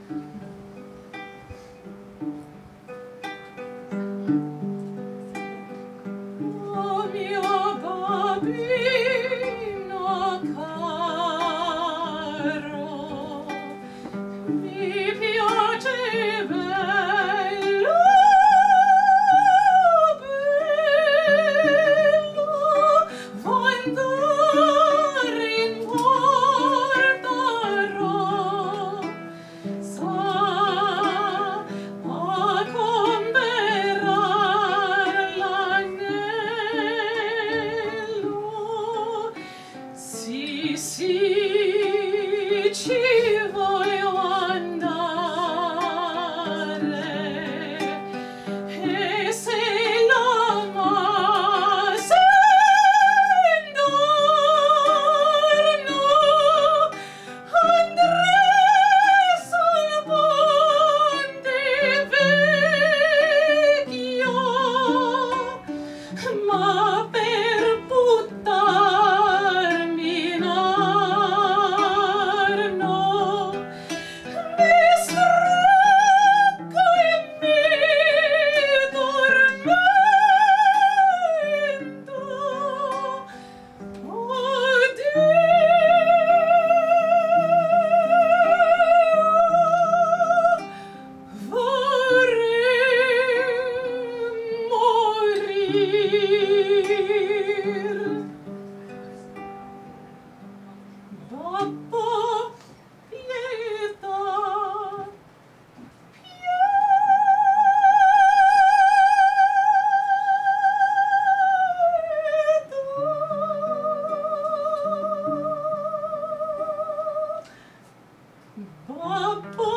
Oh mio babbino caro, mi piace bello, bello, vuoi andare in portarò, sa a comberar l'anello. Sì, sì, ci voglio andare, e se l'amasse intorno, andrei sul ponte vecchio, ma per buttarmi in arno mi stracco e mi tormento. Oddio, vorrei morir. Babbo, pietà, pietà. Babbo,